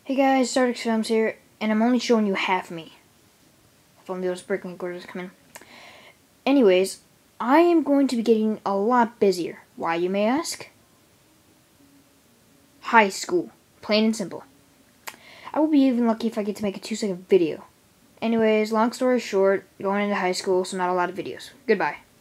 Hey guys, Stardex Films here, and I'm only showing you half me. If only those breaking recorders come in. Anyways, I am going to be getting a lot busier. Why, you may ask? High school. Plain and simple. I will be even lucky if I get to make a 2-second video. Anyways, long story short, going into high school, so not a lot of videos. Goodbye.